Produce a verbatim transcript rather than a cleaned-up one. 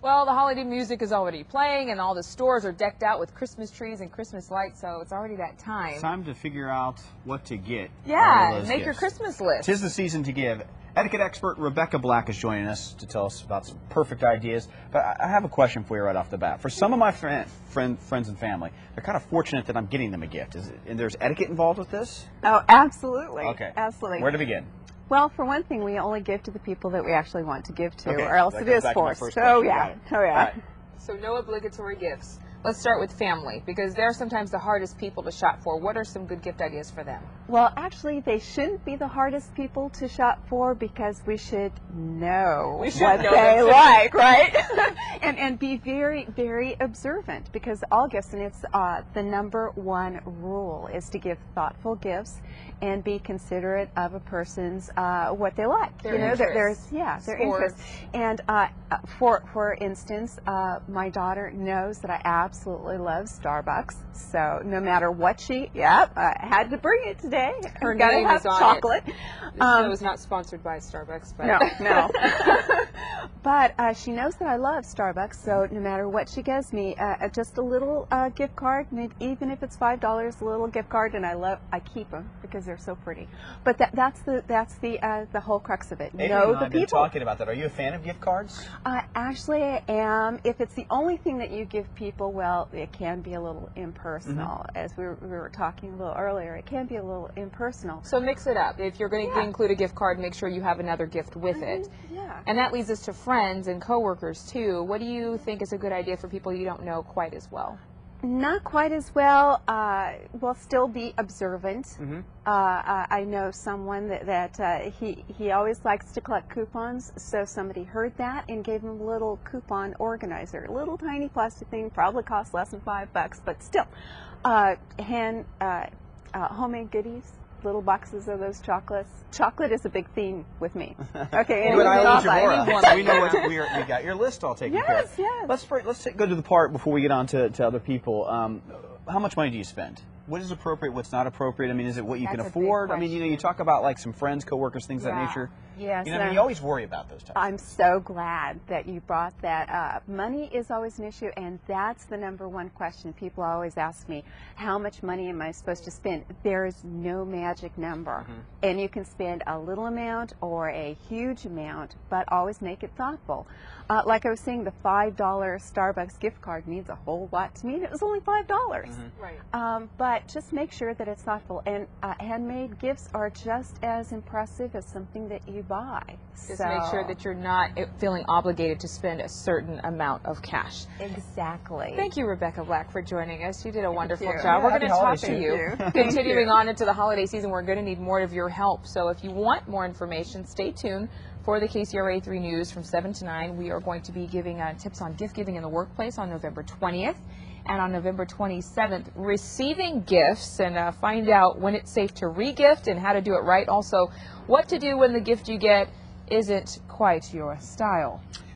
Well, the holiday music is already playing, and all the stores are decked out with Christmas trees and Christmas lights, so it's already that time. It's time to figure out what to get. Yeah, make gifts. your Christmas list. 'Tis the season to give. Etiquette expert Rebecca Black is joining us to tell us about some perfect ideas. But I have a question for you right off the bat. For some of my friend, friend, friends and family, they're kind of fortunate that I'm getting them a gift. Is it, and there's etiquette involved with this? Oh, absolutely. Okay. Absolutely. Where to begin? Well, for one thing, we only give to the people that we actually want to give to, Okay, or else that it goes is back to my forced. first Oh question. yeah. Got it. Oh yeah. All right. So no obligatory gifts. Let's start with family, because they're sometimes the hardest people to shop for. What are some good gift ideas for them? Well, actually, they shouldn't be the hardest people to shop for because we should know We should what know they them too. like, right? and and be very, very observant, because all gifts, and it's uh, the number one rule is to give thoughtful gifts and be considerate of a person's uh, what they like. Their you know, there- interests. there's yeah, their Sports. interests. And uh, for for instance, uh, my daughter knows that I absolutely love Starbucks. So no matter what she, yep, I had to bring it today. Her Gotta name have is on it. chocolate. This Um, show is not sponsored by Starbucks, but no, no. But uh, she knows that I love Starbucks, so no matter what she gives me, uh, just a little uh, gift card, maybe even if it's five dollars, a little gift card, and I love, I keep them because they're so pretty. But that, that's the that's the uh, the whole crux of it. Adrienne know and I the have been people. talking about that. Are you a fan of gift cards? Uh, actually, I am. If it's the only thing that you give people, well, it can be a little impersonal. Mm-hmm. As we were, we were talking a little earlier, it can be a little impersonal. so mix it up. If you're going to Yeah. include a gift card, make sure you have another gift with it. Yeah. And that leads us to friends and coworkers too. What do you think is a good idea for people you don't know quite as well? Not quite as well. Uh, well, still be observant. Mm-hmm. uh, uh, I know someone that, that uh, he he always likes to collect coupons. So somebody heard that and gave him a little coupon organizer, a little tiny plastic thing, probably cost less than five bucks, but still, uh, hand uh, uh, homemade goodies. Little boxes of those chocolates. Chocolate is a big theme with me. Okay, You and I anything lose your else, aura. anyone. So we know what we, are, we got your list all taken care of. Yes, yes. Let's fir- let's go to the part before we get on to, to other people. Um, how much money do you spend? What is appropriate? What's not appropriate? I mean, is it what you That's can a big afford? I mean, you know, you question. talk about like some friends, coworkers, things of Yeah. that nature. Yes, You know, and I mean, I'm- you always worry about those types. I'm so glad that you brought that up. Money is always an issue, and that's the number one question. People always ask me, how much money am I supposed to spend? There is no magic number. Mm-hmm. And you can spend a little amount or a huge amount, but always make it thoughtful. Uh, like I was saying, the five dollar Starbucks gift card means a whole lot to me, and it was only five dollars. Mm-hmm. Right. Um, but just make sure that it's thoughtful. And uh, handmade gifts are just as impressive as something that you buy. Just So- make sure that you're not feeling obligated to spend a certain amount of cash. Exactly. Thank you, Rebecca Black, for joining us. You did a wonderful you. job. Yeah, We're happy going to talk holidays to to you. you. Thank Continuing you. on into the holiday season, we're going to need more of your help. So if you want more information, stay tuned for the K C R A three News from seven to nine. We are going to be giving uh, tips on gift giving in the workplace on November twentieth. And on November twenty-seventh, receiving gifts, and uh, find out when it's safe to re-gift and how to do it right. Also, what to do when the gift you get isn't quite your style.